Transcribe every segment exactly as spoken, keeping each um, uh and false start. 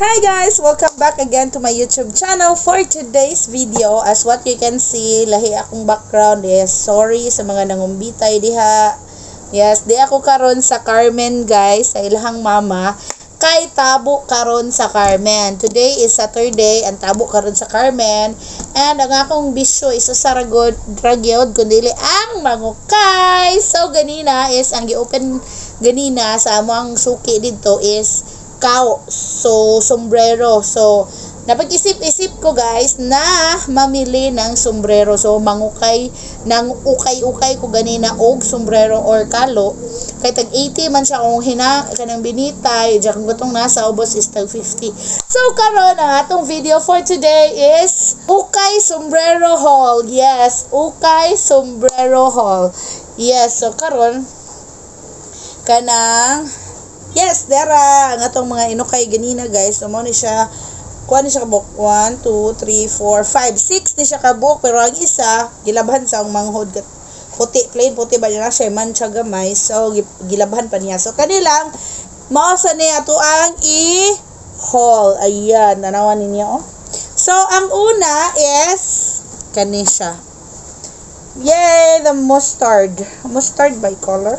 Hi guys! Welcome back again to my YouTube channel for today's video. As what you can see, lahi akong background. Yes, sorry sa mga nangumbitay diha. Yes, di ako karon sa Carmen guys, sa ilahang mama. Kay tabo karon sa Carmen. Today is Saturday, ang tabo karon sa Carmen. And ang akong bisyo is usaragod dragyod kundili ang mangukay. So ganina is ang gi-open ganina sa among suki dito is kao, so sombrero. So napag-isip-isip ko guys na mamili ng sombrero. So mangukay ng ukay-ukay ko ganina og sombrero or kalo. Kay tag eighty man siya kung hina kanang binitay, diyan kung gutong nasa ubos is tag fifty. So karon ang atong video for today is ukay sombrero haul. Yes, ukay sombrero haul. Yes, so karon kanang yes, dera ang atong mga inukay ganina guys. So mo ni siya kuha ni siya kabuk one, two, three, four, five, six ni siya kabuk, pero ang isa gilabhan sa ang manghod puti, plain puti ba niya siya man siya gamay. So gilabhan pa niya. So kanilang mao sa ni ato ang i-haul. Ayan, nanawan ninyo oh. So ang una is kani siya. Yay, the mustard. Mustard by color.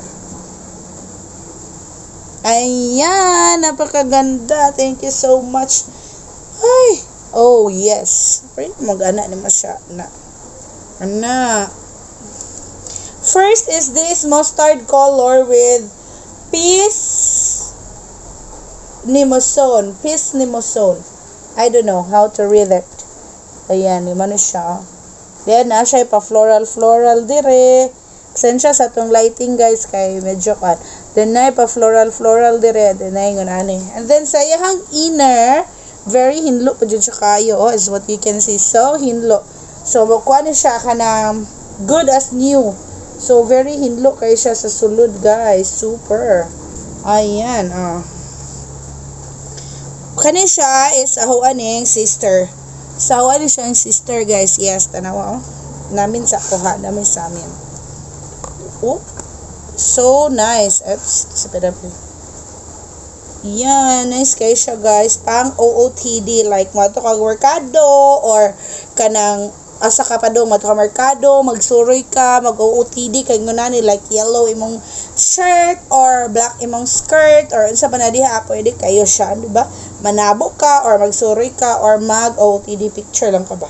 Ayan, napakaganda. Thank you so much. Ay, oh yes. Pero mag-ana naman siya. Na. Ana. First is this mustard color with peace nimosone. Peace nimosone. I don't know how to read it. Ayan, naman siya. Then, na siya pa floral floral dire. Sensya sa tong lighting guys kay medyo kan. Then na pa floral floral dire, then na ingon ani. And then sa iyang inner, very hinlo pa jud siya kayo, oh, is what you can see. So hinlo. So makuha ni siya kanang good as new. So very hinlo kay siya sa sulod guys, super. Ayan, oh. Kani siya is ahuan ning sister. Sa ahuan ni siya ang sister guys. Yes, tanawa oh. Namin sa kuha namin sa amin. Oh, so nice. Oops, speed up. Yan, nice kayo siya guys. Pang O O T D, like mato kag merkado or kanang asa ka pa dong mato ka merkado, magsuroy ka, mag O O T D kay ngunani like yellow imong shirt or black imong skirt or unsa pa na diha pwede kayo siya, di ba? Manabo ka or magsuroy ka or mag O O T D picture lang ka ba?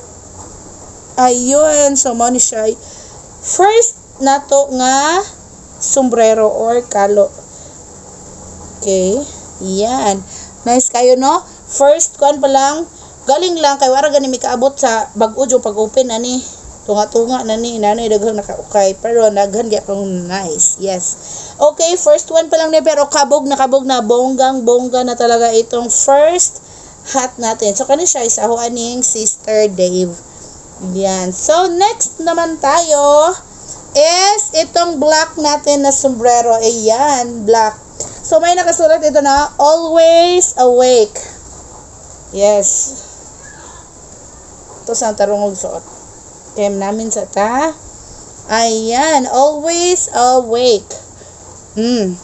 Ayun, so mo ni siya. First nato nga sombrero or kalo. Okay, yan. Nice kayo no? First kuan pa lang, galing lang kay wara gani mi kaabot sa bag-o jo pag-open ani. Tunga-tunga na ni nanay daghang nakaukay pero daghan gyud pang nice. Yes. Okay, first one pa lang ni pero kabog na kabog na bonggang bongga na talaga itong first hat natin. So kani siya isa ho aning Sister Dave. Yan. So next naman tayo is itong black natin na sombrero. Ayan, black. So, may nakasulat ito na, always awake. Yes. Ito sa tarungog suot. Kaya namin sa ta. Ayan, always awake. Hmm.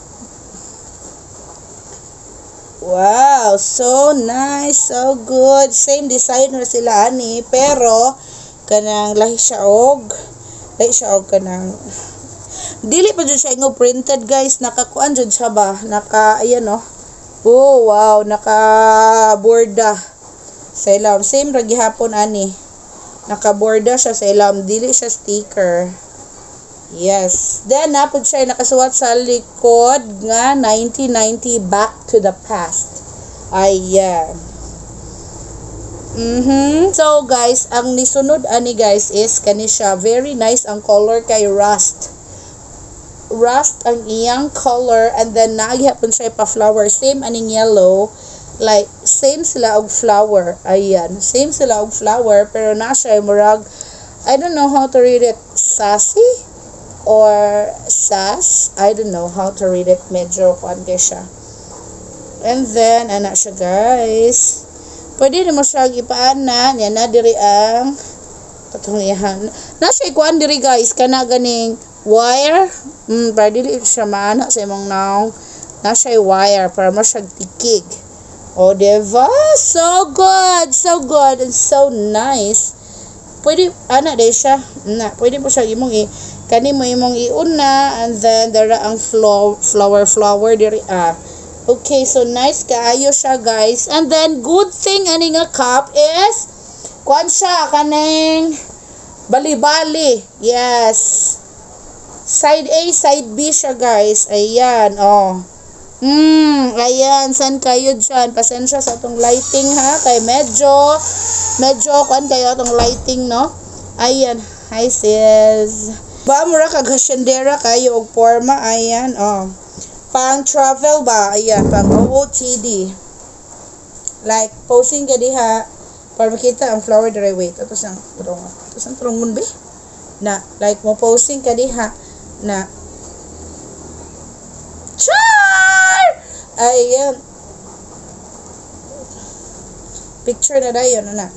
Wow, so nice, so good. Same designer sila ani, pero kanang lahi siya og Like siya og kanang dili pa jud siya ingo printed guys, nakakuan jud siya ba, naka ayan no. Oh wow, naka borda sa ilam, same ra gihapon ani, naka borda siya sa ilam, dili siya sticker. Yes, then napod siya nakasuwat sa likod nga nineteen ninety back to the past. Ayan. Mm-hmm. So guys, ang nisunod ani guys is kani siya, very nice ang color kay rust. Rust ang iyang color, and then naghihapon siya pa flower, same aning yellow, like same sila og flower. Ayan, same sila og flower pero na siya murag, I don't know how to read it, sassy or sass, I don't know how to read it, medyo kuan kay siya. And then ana siya guys. Pwede na mo siya ipaan yan na diri ang tatungihan. Nasa ikuan diri guys, kana ganing wire. Hmm, para dili siya maana sa imong naong. Nasa wire para mo siya tikig. O, diba? So good. So good. And so nice. Pwede, ana, dahil siya. Na, pwede po siya imong i, kani mo imong iuna, and then, dara ang flow, flower, flower, diri, ah. Okay, so nice kaayo siya, guys. And then, good thing, ani nga cup is, kuan siya, kaning, bali-bali. Yes. Side A, side B siya, guys. Ayan, oh. Hmm, ayan, saan kayo dyan? Pasensya sa itong lighting, ha? Kay medyo, medyo, kuan kayo itong lighting, no? Ayan, hi sis. Ba, mura kagasyandera kayo og forma, ayan, oh. Pang travel ba? Ayan, pang O O T D. Like, posing ka diha, para makita ang flower dry. Wait, ito siyang turong, ito siyang turong ba? Na, like, mo posing ka diha, na, ayan. Picture na dayon, na.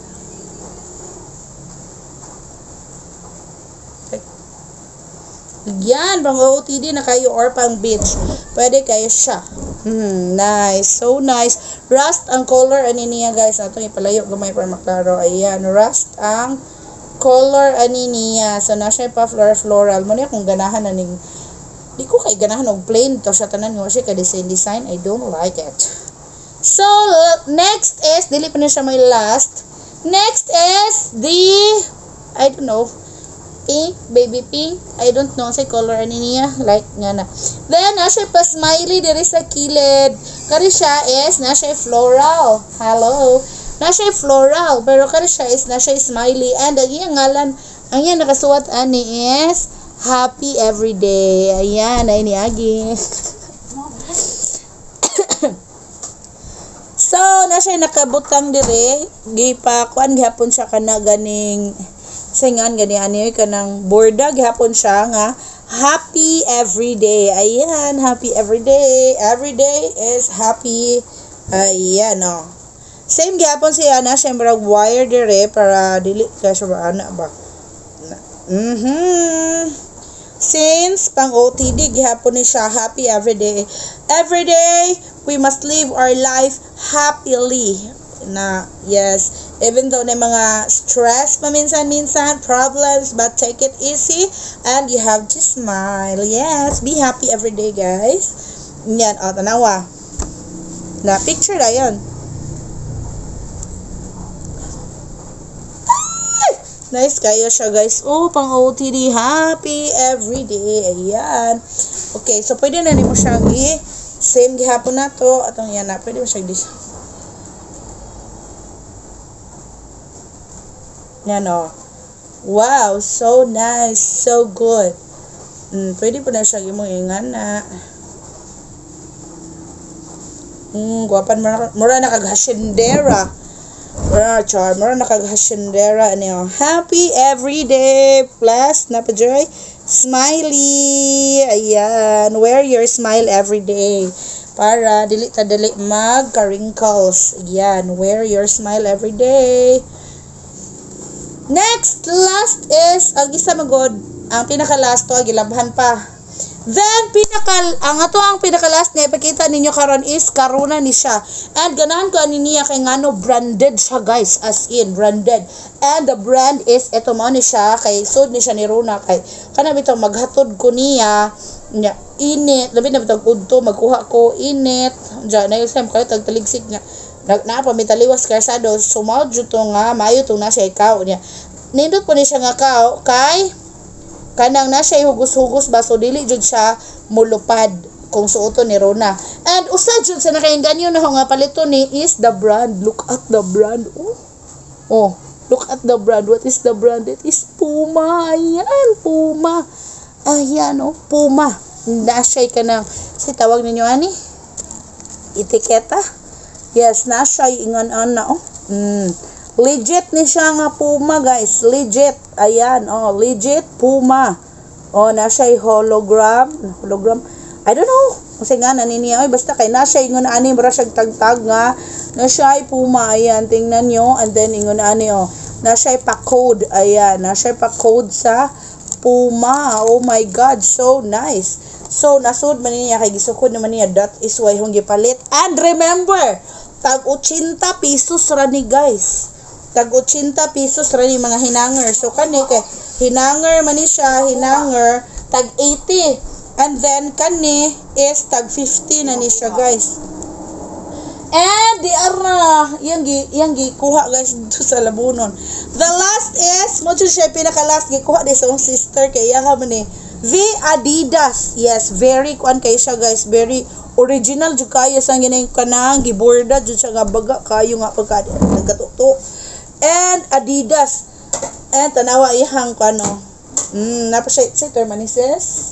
Yan, pang O O T D na kayo or pang beach. Pwede kayo siya. Hmm, nice. So nice. Rust ang color ani niya, guys. Ato ipalayo gamay para maklaro. Ayan, rust ang color ani niya. So na siya pa floral floral. Mo niya kung ganahan na ning di ko kay ganahan og plain to siya tanan nga siya ka design design. I don't like it. So next is dili pa na siya may last. Next is the I don't know pink, baby pink. I don't know say color ani niya like nga na. Then na siya pa smiley diri sa kilid. Kari siya is na siya floral. Hello. Na siya floral pero kari siya is na siya smiley and ang iyang ngalan ang iyang nakasuot ani is happy everyday. Ayan, ay niagi. So, na siya nakabutang dire. Gipa, kuan gihapon siya kana ganing singan gani ani kanang borda gihapon siya nga happy everyday. Ayan, happy everyday. Everyday is happy. Ayan, oh. Same gihapon siya na siya murag wire dire para dili ka siya ba ana ba. Mhm. Since pang O T D gihapon ni siya happy everyday. Everyday we must live our life happily. Na yes, even though na mga stress paminsan-minsan, problems, but take it easy and you have to smile. Yes, be happy every day, guys. Yan, o, tanawa. Na picture na yan. Nice kayo siya, guys. Oh, pang O T D. Happy everyday. Ayan. Okay, so pwede na nimo siyang i-same gihapon na to. Atong yan na. Pwede mo siyang dis. Yan o. Wow, so nice. So good. Hmm, pwede po na siyang imong ingan na. Hmm, guwapan. Mura, mura na kaghasyendera. Mura char, mura nakaghasendera ano. Happy everyday plus napajoy smiley. Ayan, wear your smile every day para dili ta dili magka wrinkles. Ayan, wear your smile every day. Next, last is ang isa magod ang pinaka last to gilabhan pa. Then, pinaka, ang ato ang pinaka-last na ipakita ninyo karon is karuna ni siya. And ganahan ko ani niya kay ngano branded siya, guys. As in, branded. And the brand is, eto mo ni siya, kay sud ni siya ni Runa. Kay, kanang bitong maghatod ko niya, niya init. Labi na bitong udto, magkuha ko, init. Diyan, na yung time kayo, tagtaligsik niya. Napamitaliwas karsado. Sumawad dito nga, mayo itong na siya ikaw niya. Nindot po ni siya nga kao, kay, kanang na siya hugos-hugos ba so dili jud siya mulupad kung suoton ni Rona. And usa jud sa nakainggan yun na nga palito ni is the brand. Look at the brand. Oh. Oh, look at the brand. What is the brand? It is Puma. Ayan, Puma. Ayan, oh, Puma. Na siya kanang si tawag ninyo ani? Etiketa? Yes, na siya ingon ana oh. Mm. Legit ni siya nga Puma, guys. Legit. Ayan, oh, legit Puma. Oh, na siya hologram. Hologram. I don't know. Kasi nga, naniniya. Ay, basta kay na siya ingon ani, mara siya tagtag nga. Na siya Puma. Ayan, tingnan nyo. And then, ingon ani, oh. Na siya pa-code. Ayan, na siya pa-code sa Puma. Oh my God, so nice. So, nasud man niya, kay gisukod naman niya, that is why hong gipalit. And remember, tag eighty pesos ra ni guys. Tag eighty pesos ra ni mga hinanger. So kani kay hinanger man ni siya, hinanger tag eighty. And then kani is tag fifty na ni siya guys. And di ara yang gi yang gi kuha guys dito sa labunon. The last is mo siya pinaka last gi kuha di sa akong sister kay iya man ni V Adidas. Yes, very kuan kay siya guys, very original jud kayo sa ginay kanang giborda jud siya nga baga kayo nga pagka nagkatuto. And Adidas. And tanawa iyang kuno. Mm, napa siya sa term ni sis.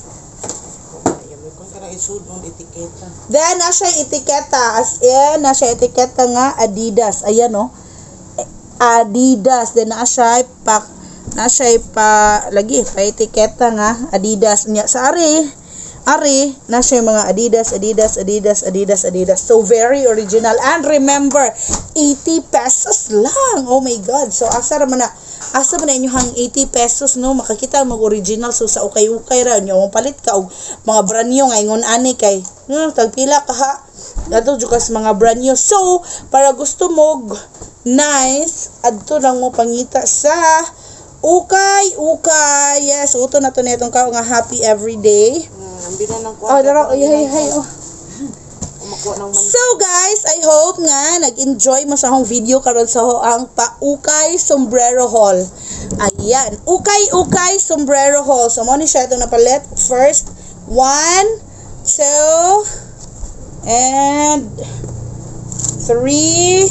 Etiketa. Then, na siya etiketa. As in, na siya etiketa nga Adidas. Ayan, no? Adidas. Then, na siya pa, na siya pa, lagi, pa etiketa nga Adidas. Nya, sa ari, ari, na siya mga Adidas, Adidas, Adidas, Adidas, Adidas. So, very original. And remember, eighty pesos lang. Oh my God. So, asa naman na, asa man na inyong eighty pesos no makakita mag original so sa ukay-ukay ra nyo mo palit ka og mga brand new nga ingon ani kay hmm, tagpila ka ha adto jud kas mga brand new. So para gusto mo nice adto lang mo pangita sa ukay-ukay. Yes, uto na to netong ka nga happy everyday. Hmm, ambi na nang oh dara ay ay ay oh. So guys, I hope nga nag-enjoy mo sa akong video karon sa ang pa-ukay sombrero haul. Ayan, ukay-ukay sombrero haul. So mo ni siya itong napalit. First, one, two, and three.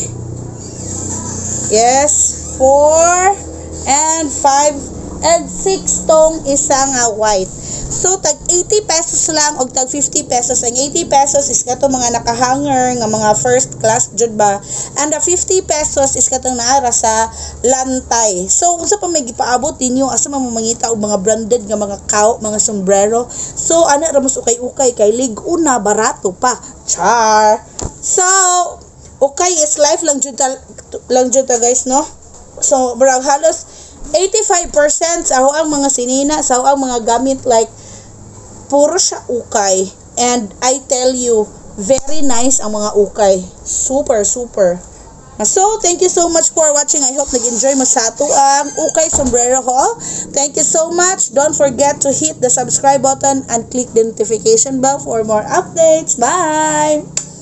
Yes, four, and five, and six tong isang nga white. So, tag eighty pesos lang o tag fifty pesos. Ang eighty pesos is kato mga nakahanger nga mga first class jud ba. And the fifty pesos is katong naara sa lantay. So, unsa pa may gipaabot ninyo asa man mamangita og mga branded nga mga kao, mga sombrero. So, ana ra mas ukay-ukay kay lig-on na barato pa. Char. So, okay is life lang jud lang jud guys no. So, barang halos eighty-five percent sa ang mga sinina, sa ang mga gamit like puro siya ukay. And I tell you, very nice ang mga ukay. Super, super. So, thank you so much for watching. I hope nag-enjoy mo sa ato ang ukay sombrero haul. Thank you so much. Don't forget to hit the subscribe button and click the notification bell for more updates. Bye!